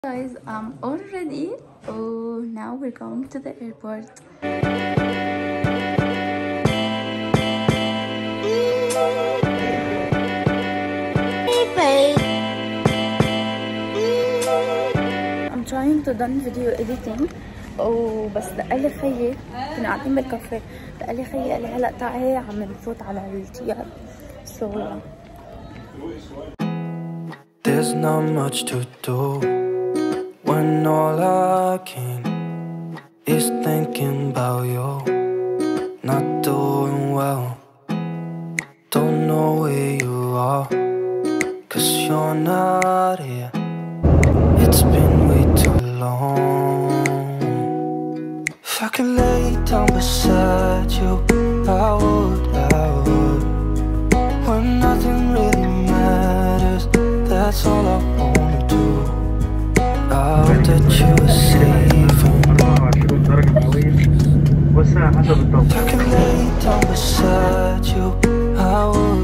Guys, I'm all ready. Oh, now we're going to the airport. I'm trying to done video editing. بس دقلي خيي، كنا قاعدين بالكافيه، دقلي خيي قال لي هلا تعي عم نفوت على التيار. So yeah. There's not much to do when all I can is thinking about you. Not doing well, don't know where you are, 'cause you're not here. It's been way too long. If I could lay down beside you, I would. When nothing really matters, that's all I wanna do. I hope that you were safe. If I could lay down beside you, I would.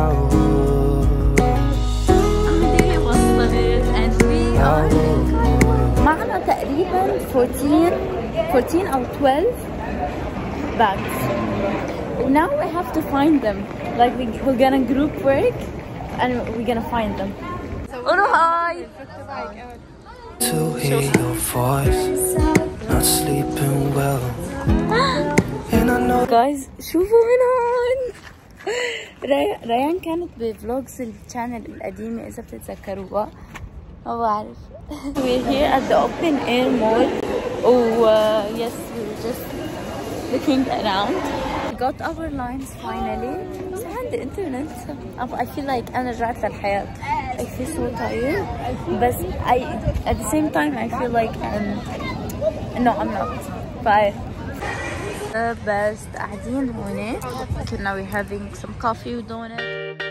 عمدي وصلت and we are معنا تقريبا 14 أو 12 bags. Now we have to find them. Like we're gonna group work and we're gonna find them. Oh hi! To hear your voice, not sleeping well. And I know guys شوفوا من هون. ريان كانت بفلوجز الشانل القديمة إذا بتتذكروها. ما بعرف. We're here at the open air mall. Yes, we're just looking around. We got our lines finally. بس عندي انترنت. I feel like أنا رجعت للحياة. I feel so tired. بس at the same time I feel like no I'm not. Bye. بس قاعدين هون. كنا we're having some coffee with donut.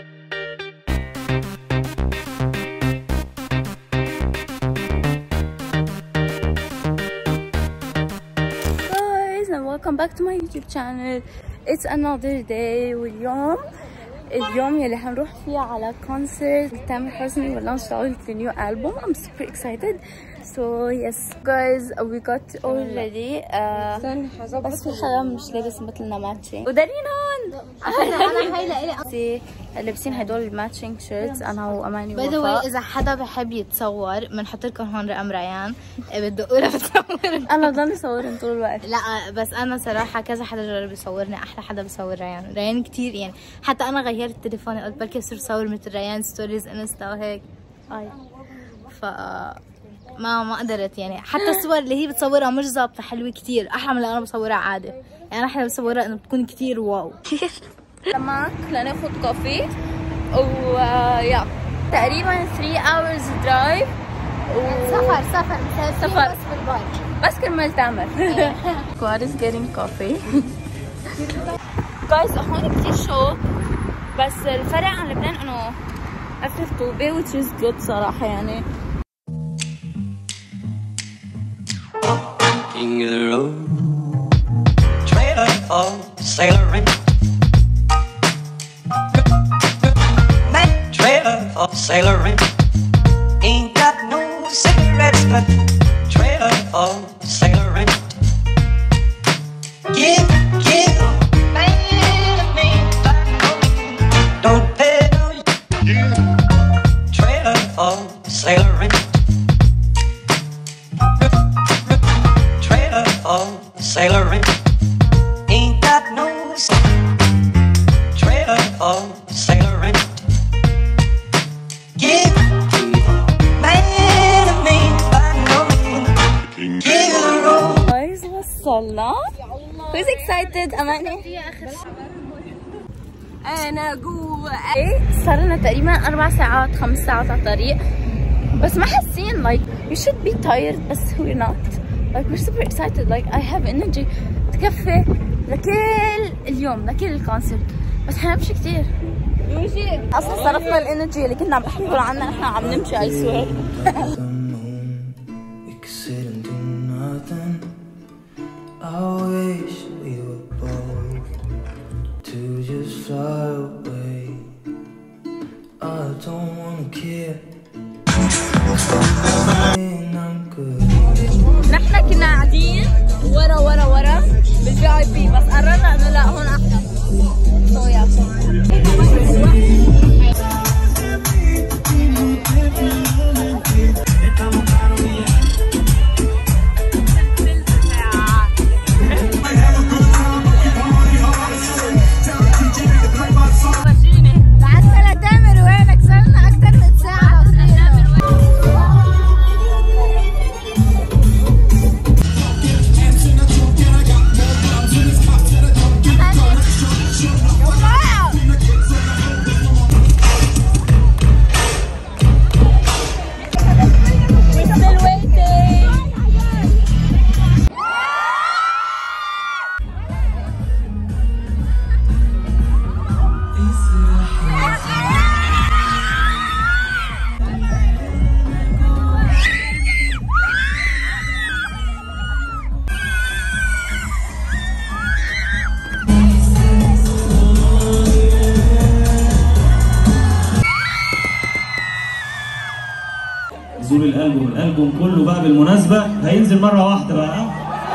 Welcome back to my YouTube channel. It's another day. واليوم يلي هنروح فيه على concert تامر حسني واللانش تاعه new album. I'm super excited. So yes guys, we got all ready. بس في حدا مش لابس مثلنا ماتشينج. ودارين هون. انا هاي لإلي لابسين هدول الماتشينج شيرتس انا واماني ووفاء. باي ذا واي اذا حدا بحب يتصور بنحط لكم هون رقم ريان بتدقوا لها بتصور. انا بضل يصورن طول الوقت. لا بس انا صراحه كذا حدا جرب يصورني، احلى حدا بصور ريان كثير يعني. حتى انا غيرت تليفوني قلت بلكي بصير بصور مثل ريان ستوريز انستا وهيك. ف ما قدرت يعني. حتى الصور اللي هي بتصورها مش ظابطه حلوه كثير، احلى من اللي انا بصورها عادي يعني. انا احلى بصورها انه بتكون كثير واو. معك لناخذ كوفي يا تقريبا 3 hours drive سفر بس بالبايك بس كرمال تعمل. Squad is getting coffee. guys هون كثير شوق، بس الفرق عن لبنان انه اكثر رطوبه which is good صراحه يعني. King of the road, trailer for sailoring, trailer for sailoring. Ain't got no cigarettes, but trailer for sailoring. Give, man, me, don't pay no. Trailer for sailoring. Sailoring, ain't got no trailer for sailoring. Give man of me, by no means. Give the road. Guys وصلنا. Who's excited؟ أماني؟ أنا جوا. صار لنا تقريبا 4 ساعات 5 ساعات على الطريق، بس ما حاسين like we should be tired بس we're not. Like we're super excited. Like I have energy تكفي لكل اليوم لكل الكونسرت، بس حنمشي كثير. اصلا صرفنا الانرجي اللي كنا عم نحكي عنها نحن عم نمشي I swear. I wish we were both to just fly away. I don't wanna care. VIP بس قررنا انه لا هون احلى. نزول الالبوم كله بقى بالمناسبه هينزل مره واحده بقى.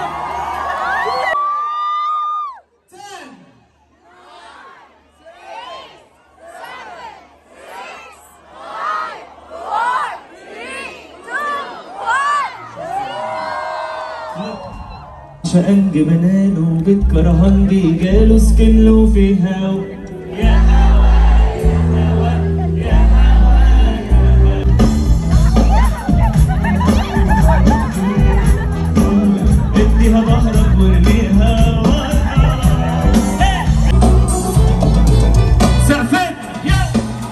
شقن جبنان وبيت كرهان بيجاله سكن له فيها يا اديها ظهرك وارميها سقفت يا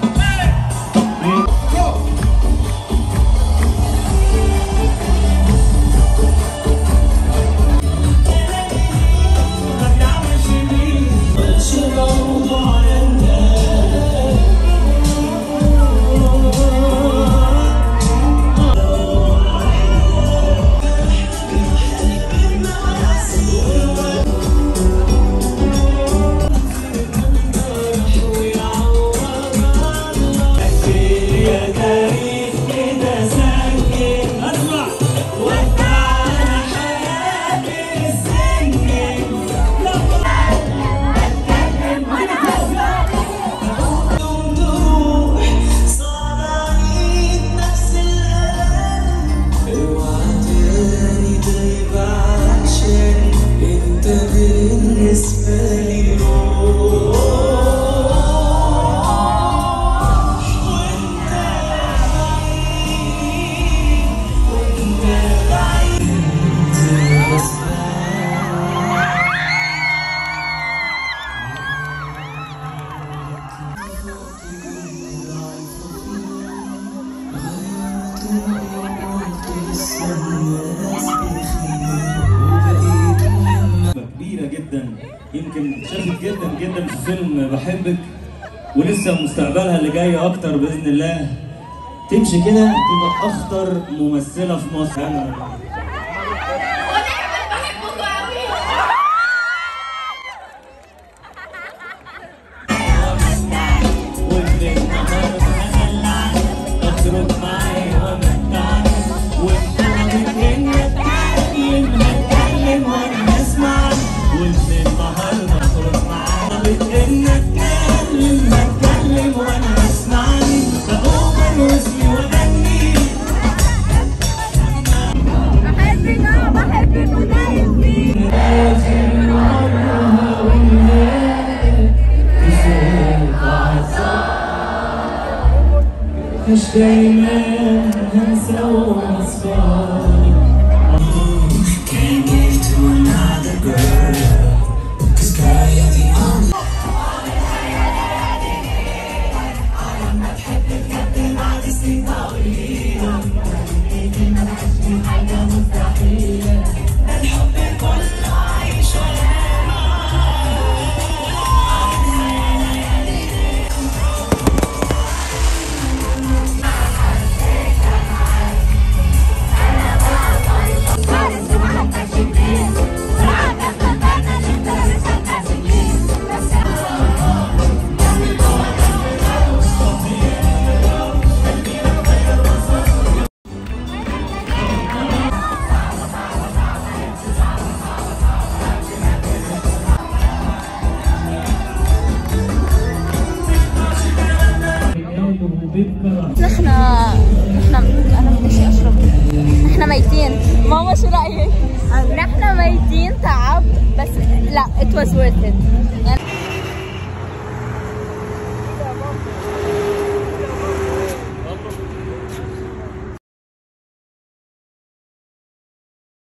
كبيرة جدا يمكن شافت جدا في فيلم بحبك ولسه مستقبلها اللي جاي اكتر باذن الله. تمشي كده تبقى اخطر ممثلة في مصر. مش دايما هنسى ونصفى. Can't give to another girl 'cause girl you're the only. أنا بحبك قد ما تستطيعي. حاجة مستحيلة. الحب كله عايش ولا نحن انا بدي اشرب. نحن ميتين. ماما شو رايك؟ نحن ميتين تعب بس لا it was worth it. يعني